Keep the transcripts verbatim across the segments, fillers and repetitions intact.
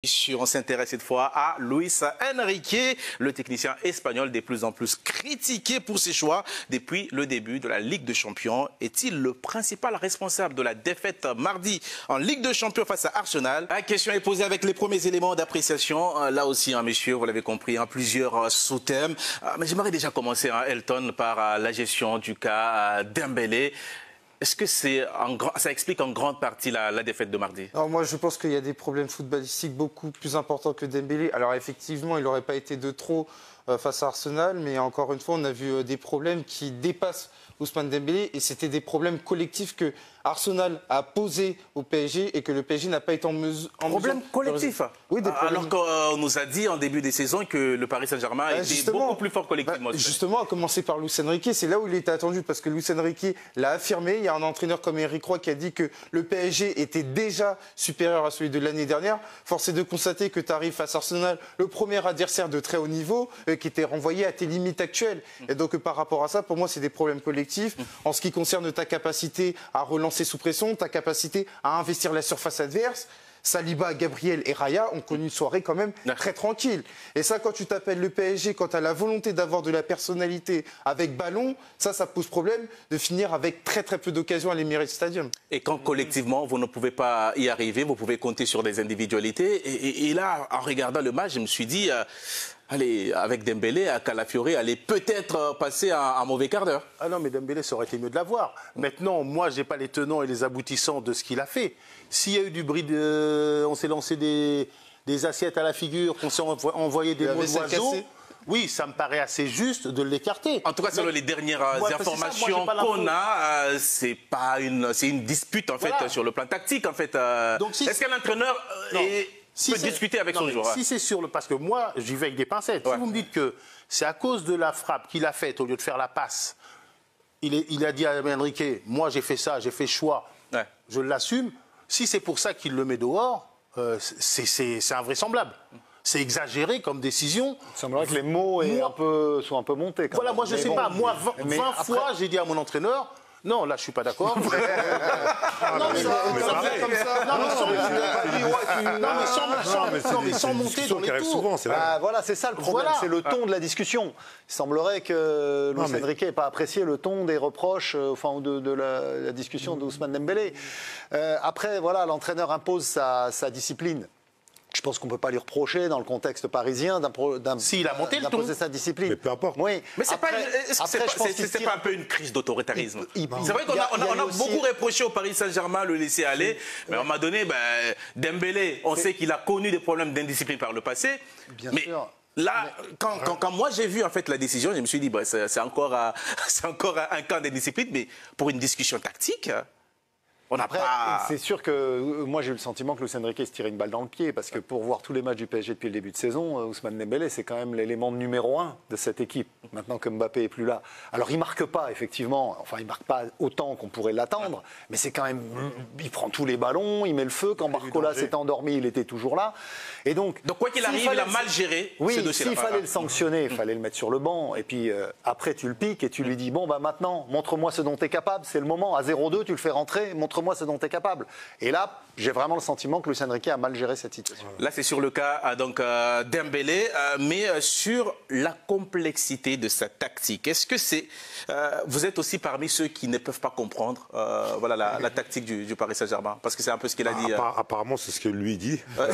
On s'intéresse cette fois à Luis Enrique, le technicien espagnol de plus en plus critiqué pour ses choix depuis le début de la Ligue des Champions. Est-il le principal responsable de la défaite mardi en Ligue des Champions face à Arsenal? La question est posée avec les premiers éléments d'appréciation. Là aussi, hein, messieurs, vous l'avez compris, hein, plusieurs sous-thèmes. Mais j'aimerais déjà commencer, hein, Elton, par la gestion du cas Dembélé. Est-ce que c'est en, ça explique en grande partie la, la défaite de mardi? Alors moi, je pense qu'il y a des problèmes footballistiques beaucoup plus importants que Dembélé. Alors effectivement, il n'aurait pas été de trop euh, face à Arsenal, mais encore une fois, on a vu euh, des problèmes qui dépassent Ousmane Dembélé, et c'était des problèmes collectifs que Arsenal a posés au P S G et que le P S G n'a pas été en mesure... Problème collectif. Oui, des problèmes. Alors qu'on nous a dit en début de saison que le Paris Saint-Germain bah, était beaucoup plus fort collectivement. Bah, justement, à commencer par Luis Enrique, c'est là où il était attendu, parce que Luis Enrique l'a affirmé. Il y a un entraîneur comme Eric Roy qui a dit que le P S G était déjà supérieur à celui de l'année dernière. Force est de constater que tu arrives face à Arsenal, le premier adversaire de très haut niveau, euh, qui était renvoyé à tes limites actuelles. Et donc, euh, par rapport à ça, pour moi, c'est des problèmes collectifs. En ce qui concerne ta capacité à relancer sous pression, ta capacité à investir la surface adverse, Saliba, Gabriel et Raya ont connu une soirée quand même très tranquille. Et ça, quand tu t'appelles le P S G, quand tu as la volonté d'avoir de la personnalité avec ballon, ça, ça pose problème de finir avec très très peu d'occasions à l'Emirates Stadium. Et quand collectivement, vous ne pouvez pas y arriver, vous pouvez compter sur des individualités. Et, et, et là, en regardant le match, je me suis dit... Euh, Allez, avec Dembélé, à Calafiori, allez peut-être passer un, un mauvais quart d'heure. Ah non, mais Dembélé, ça aurait été mieux de l'avoir. Maintenant, moi, je n'ai pas les tenants et les aboutissants de ce qu'il a fait. S'il y a eu du bruit, de... on s'est lancé des... des assiettes à la figure, qu'on s'est envoyé des mots d'oiseaux, oui, ça me paraît assez juste de l'écarter. En tout cas, selon mais... les dernières moi, informations qu'on a, euh, c'est pas une, c'est une dispute en voilà. fait sur le plan tactique. En fait, euh... si est-ce qu'un entraîneur euh, est... Si peut discuter avec non, son joueur. Si c'est sûr, parce que moi, j'y vais avec des pincettes. Ouais. Si vous me dites que c'est à cause de la frappe qu'il a faite, au lieu de faire la passe, il, est, il a dit à Enrique, moi j'ai fait ça, j'ai fait choix, ouais. je l'assume. Si c'est pour ça qu'il le met dehors, euh, c'est invraisemblable. C'est exagéré comme décision. Il semblerait que les mots moi, un peu, soient un peu montés. Quand voilà, même. moi je ne sais bon, pas. Moi, vingt, mais vingt après... fois, j'ai dit à mon entraîneur, non, là, je ne suis pas d'accord. non, mais ça fait comme ça. Non, mais sans monter dans les tours. Souvent, ah, voilà, c'est ça le problème. Voilà. C'est le ton de la discussion. Il semblerait que Luis mais... Enrique n'ait pas apprécié le ton des reproches, euh, enfin, de, de la, la discussion d'Ousmane Dembélé. Euh, après, voilà, l'entraîneur impose sa, sa discipline. Je pense qu'on ne peut pas lui reprocher, dans le contexte parisien, d'imposer si, sa discipline. Mais peu importe. Oui. Mais c'est pas, est-ce pas, pas un peu une crise d'autoritarisme? C'est vrai qu'on a, on a, on a aussi... beaucoup reproché au Paris Saint-Germain le laisser aller, mais à un moment donné, ben, Dembélé, on mais... sait qu'il a connu des problèmes d'indiscipline par le passé. Bien mais... sûr. Là, quand, quand, quand moi j'ai vu en fait la décision, je me suis dit, bah, c'est encore, encore un cas d'indiscipline, mais pour une discussion tactique... On Après, pas... c'est sûr que moi j'ai eu le sentiment que Luis Enrique se tirait une balle dans le pied, parce que pour voir tous les matchs du P S G depuis le début de saison, Ousmane Dembélé c'est quand même l'élément numéro un de cette équipe, maintenant que Mbappé est plus là. Alors il marque pas effectivement, enfin il marque pas autant qu'on pourrait l'attendre, mais c'est quand même, il prend tous les ballons, il met le feu. Quand Barcola s'était endormi, il était toujours là. Et donc, donc quoi qu'il arrive, il a mal géré. Oui, s'il fallait le sanctionner, il fallait le mettre sur le banc, et puis euh, après tu le piques et tu lui dis bon bah maintenant montre-moi ce dont tu es capable, c'est le moment, à zéro deux tu le fais rentrer, montre moi ce dont tu es capable. Et là, j'ai vraiment le sentiment que Luis Enrique a mal géré cette situation. Là, c'est sur le cas donc euh, Dembélé, euh, mais euh, sur la complexité de sa tactique. Est-ce que c'est... Euh, vous êtes aussi parmi ceux qui ne peuvent pas comprendre euh, voilà, la, la tactique du, du Paris Saint-Germain? Parce que c'est un peu ce qu'il a dit. Appar euh... Apparemment, c'est ce que lui dit. Euh,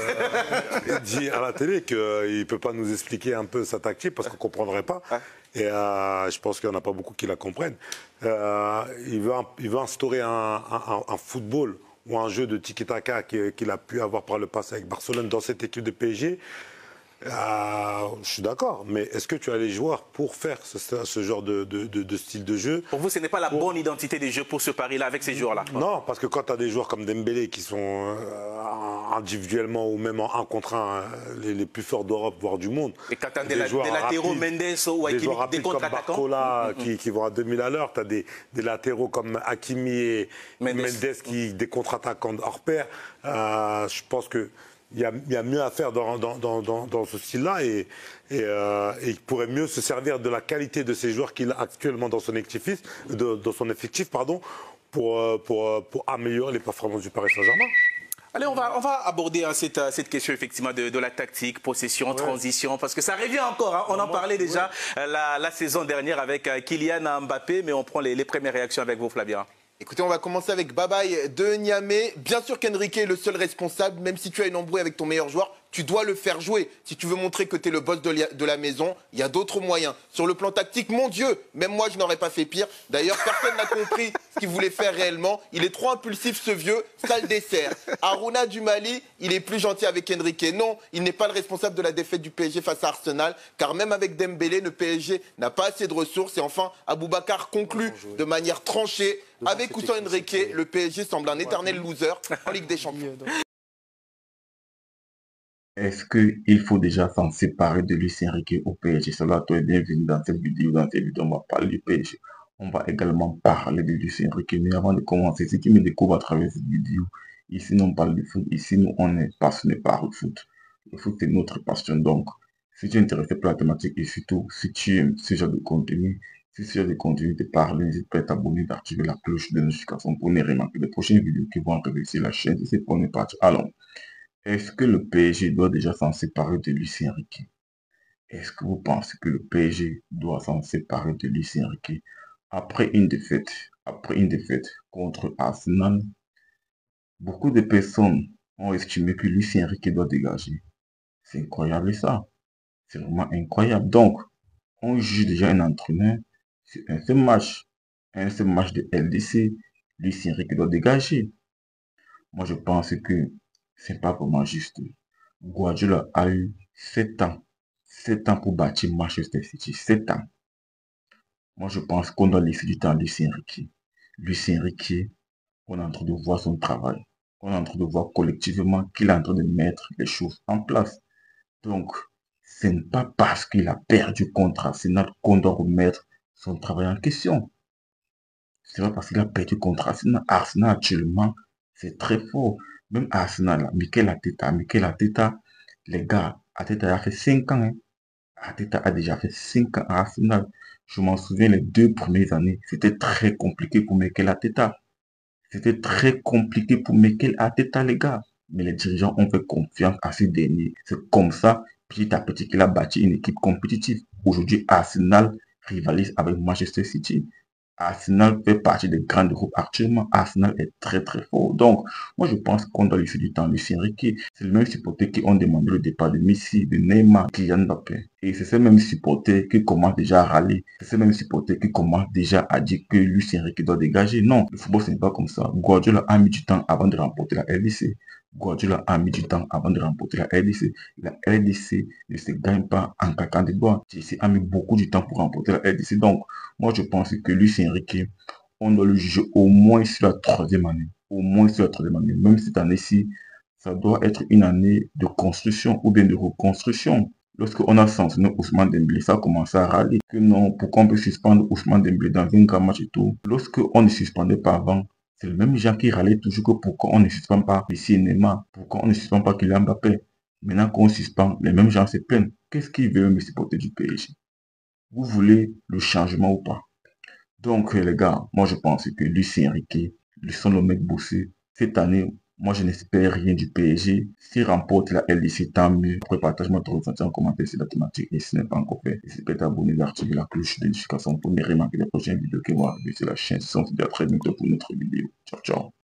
il dit à la télé qu'il ne peut pas nous expliquer un peu sa tactique parce qu'on ne comprendrait pas. Ouais. Et euh, je pense qu'il n'y en a pas beaucoup qui la comprennent. Euh, il, veut, il veut instaurer un, un, un football ou un jeu de tiki-taka qu'il a pu avoir par le passé avec Barcelone dans cette équipe de P S G. Euh, je suis d'accord, mais est-ce que tu as les joueurs pour faire ce, ce genre de, de, de, de style de jeu? Pour vous, ce n'est pas la pour... bonne identité des jeux pour ce pari-là avec ces joueurs-là? Non, parce que quand tu as des joueurs comme Dembélé qui sont euh, individuellement ou même en un contre un les, les plus forts d'Europe, voire du monde. Et quand tu as des, des, des latéraux, Mendes ou Hakimi, des, des contre-attaquants comme Barcola mm -hmm. qui, qui vont à deux mille à l'heure, tu as des, des latéraux comme Hakimi et Mendes, Mendes qui des contre-attaquants hors pair. Euh, je pense que Il y, a, il y a mieux à faire dans, dans, dans, dans, dans ce style-là et, et, euh, et il pourrait mieux se servir de la qualité de ces joueurs qu'il a actuellement dans son effectif, de, dans son effectif pardon, pour, pour, pour améliorer les performances du Paris Saint-Germain. Allez, on va, on va aborder hein, cette, cette question effectivement de, de la tactique, possession, ouais. transition, parce que ça revient encore. Hein. On non, en moi, parlait déjà ouais. la, la saison dernière avec euh, Kylian Mbappé, mais on prend les, les premières réactions avec vous, Flavien. Écoutez, on va commencer avec Babaye de Niamey. Bien sûr qu'Enrique est le seul responsable, même si tu as une embrouille avec ton meilleur joueur, tu dois le faire jouer. Si tu veux montrer que tu es le boss de, de la maison, il y a d'autres moyens. Sur le plan tactique, mon Dieu, même moi je n'aurais pas fait pire. D'ailleurs, personne n'a compris ce qu'il voulait faire réellement. Il est trop impulsif ce vieux, sale dessert. Aruna du Mali, il est plus gentil avec Enrique. Non, il n'est pas le responsable de la défaite du P S G face à Arsenal, car même avec Dembélé, le P S G n'a pas assez de ressources. Et enfin, Aboubacar conclut de manière tranchée. Avec ou sans Enrique, le P S G semble un éternel loser en Ligue des Champions. Est-ce qu'il faut déjà s'en séparer de Luis Enrique au P S G? Cela toi est bienvenue dans cette vidéo. Dans cette vidéo, on va parler du P S G. On va également parler de Luis Enrique. Mais avant de commencer, si tu me découvres à travers cette vidéo, ici nous on parle de foot. Ici nous on est passionné par le foot. Le foot c'est notre passion. Donc, si tu es intéressé par la thématique et surtout si tu aimes ce genre de contenu, si ce genre de contenu te parle, n'hésite pas à t'abonner, d'activer la cloche de notification pour ne rien manquer les prochaines vidéos qui vont arriver sur la chaîne. C'est pour ne pas. Allons. Est-ce que le P S G doit déjà s'en séparer de Luis Enrique? Est-ce que vous pensez que le P S G doit s'en séparer de Luis Enrique après une défaite, après une défaite contre Arsenal? Beaucoup de personnes ont estimé que Luis Enrique doit dégager. C'est incroyable ça. C'est vraiment incroyable. Donc, on juge déjà un entraîneur sur un seul match, un seul match de L D C. Luis Enrique doit dégager. Moi, je pense que c'est pas vraiment juste. Guardiola a eu sept ans. sept ans pour bâtir Manchester City. sept ans. Moi, je pense qu'on doit laisser du temps à Luis Enrique. Luis Enrique, on est en train de voir son travail. On est en train de voir collectivement qu'il est en train de mettre les choses en place. Donc, ce n'est pas parce qu'il a perdu contre Arsenal qu'on doit remettre son travail en question. C'est pas parce qu'il a perdu contre Arsenal. Arsenal, actuellement, c'est très fort. Même Arsenal, Mikel Arteta, Mikel Arteta, les gars, Arteta a fait cinq ans. Hein. Arteta a déjà fait cinq ans à Arsenal. Je m'en souviens, les deux premières années, c'était très compliqué pour Mikel Arteta. C'était très compliqué pour Mikel Arteta, les gars. Mais les dirigeants ont fait confiance à ces derniers. C'est comme ça, petit à petit, qu'il a bâti une équipe compétitive. Aujourd'hui, Arsenal rivalise avec Manchester City. Arsenal fait partie des grands groupes actuellement. Arsenal est très très fort. Donc, moi je pense qu'on doit laisser du temps à Luis Enrique. C'est le même supporter qui ont demandé le départ de Messi, de Neymar, Kylian Mbappé. Et c'est ces mêmes supporters qui commencent déjà à râler. C'est ces mêmes supporters qui commencent déjà à dire que Luis Enrique doit dégager. Non, le football ce n'est pas comme ça. Guardiola a mis du temps avant de remporter la L D C. Guardiola a mis du temps avant de remporter la L D C. La L D C ne se gagne pas en claquant des doigts. Chelsea a mis beaucoup de temps pour remporter la L D C. Donc, moi je pense que Luis Enrique, on doit le juger au moins sur la troisième année. Au moins sur la troisième année. Même cette année-ci, ça doit être une année de construction ou bien de reconstruction. Lorsqu'on a sanctionné Ousmane Dembélé, ça a commencé à râler. Que non, pourquoi on peut suspendre Ousmane Dembélé dans un grand match et tout. Lorsqu'on ne suspendait pas avant, c'est le même gens qui râlait toujours que pourquoi on ne suspend pas Messi et Neymar, pourquoi on ne suspend pas Kylian Mbappé. Maintenant qu'on suspend, les mêmes gens se plaignent. Qu'est-ce qu'ils veulent me supporter du P S G? Vous voulez le changement ou pas? Donc les gars, moi je pense que Luis Enrique, laissons le mec bosser. Cette année, moi je n'espère rien du P S G. S'il remporte la L D C, tant mieux. Après, partage-moi ton ressenti en commentaire sur la thématique. Et si ce n'est pas encore fait, n'hésitez pas à t'abonner, d'activer la cloche de notification pour ne rien manquer des prochaines vidéos qui vont arriver sur la chaîne. On se dit à très bientôt pour une autre vidéo. Ciao, ciao.